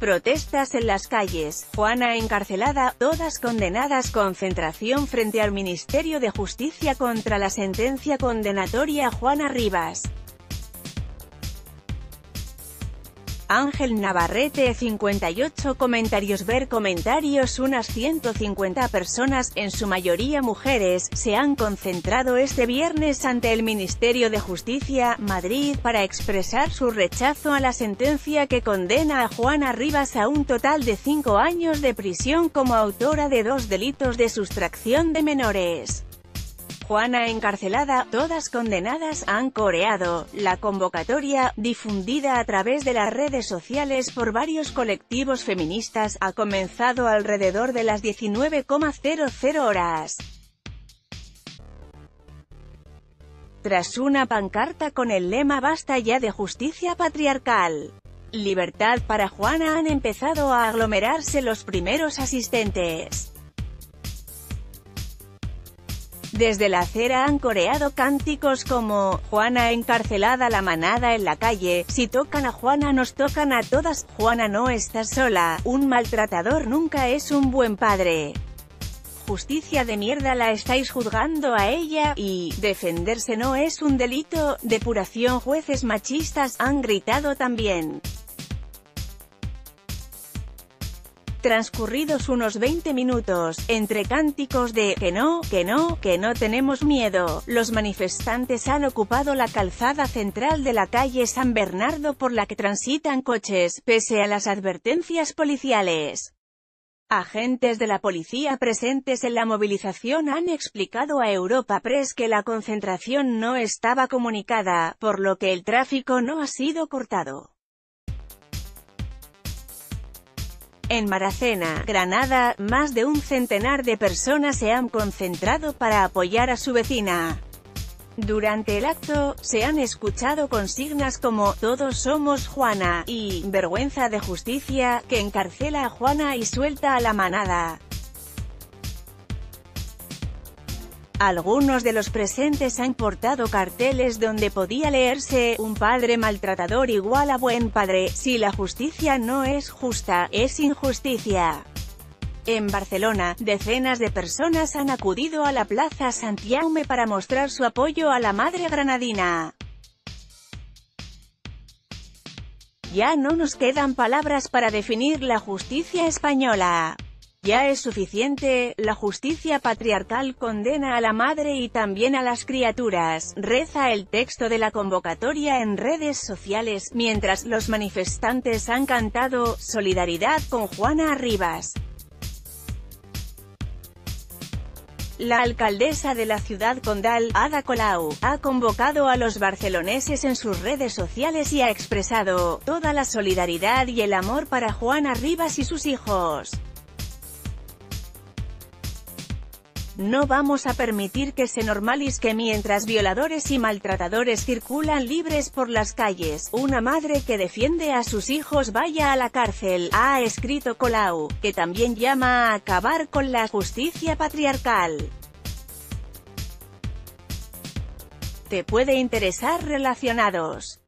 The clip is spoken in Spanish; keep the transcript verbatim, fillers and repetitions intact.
Protestas en las calles, Juana encarcelada, todas condenadas. Concentración frente al Ministerio de Justicia contra la sentencia condenatoria a Juana Rivas. Ángel Navarrete, cincuenta y ocho comentarios. Ver comentarios. Unas ciento cincuenta personas, en su mayoría mujeres, se han concentrado este viernes ante el Ministerio de Justicia, Madrid, para expresar su rechazo a la sentencia que condena a Juana Rivas a un total de cinco años de prisión como autora de dos delitos de sustracción de menores. Juana encarcelada, todas condenadas. Han coreado. La convocatoria, difundida a través de las redes sociales por varios colectivos feministas, ha comenzado alrededor de las diecinueve cero horas. Tras una pancarta con el lema "Basta ya de justicia patriarcal. Libertad para Juana", han empezado a aglomerarse los primeros asistentes. Desde la acera han coreado cánticos como "Juana encarcelada, la manada en la calle, si tocan a Juana nos tocan a todas, Juana no está sola, un maltratador nunca es un buen padre, justicia de mierda, la estáis juzgando a ella", y "defenderse no es un delito, depuración jueces machistas", han gritado también. Transcurridos unos veinte minutos, entre cánticos de "que no, que no, que no tenemos miedo", los manifestantes han ocupado la calzada central de la calle San Bernardo por la que transitan coches, pese a las advertencias policiales. Agentes de la policía presentes en la movilización han explicado a Europa Press que la concentración no estaba comunicada, por lo que el tráfico no ha sido cortado. En Maracena, Granada, más de un centenar de personas se han concentrado para apoyar a su vecina. Durante el acto, se han escuchado consignas como "Todos somos Juana" y "Vergüenza de justicia, que encarcela a Juana y suelta a la manada". Algunos de los presentes han portado carteles donde podía leerse "Un padre maltratador igual a buen padre, si la justicia no es justa, es injusticia". En Barcelona, decenas de personas han acudido a la Plaza Sant Jaume para mostrar su apoyo a la madre granadina. Ya no nos quedan palabras para definir la justicia española. Ya es suficiente, la justicia patriarcal condena a la madre y también a las criaturas, reza el texto de la convocatoria en redes sociales, mientras los manifestantes han cantado "Solidaridad con Juana Rivas". La alcaldesa de la ciudad condal, Ada Colau, ha convocado a los barceloneses en sus redes sociales y ha expresado toda la solidaridad y el amor para Juana Rivas y sus hijos. "No vamos a permitir que se normalice que mientras violadores y maltratadores circulan libres por las calles, una madre que defiende a sus hijos vaya a la cárcel", ha escrito Colau, que también llama a acabar con la justicia patriarcal. Te puede interesar. Relacionados.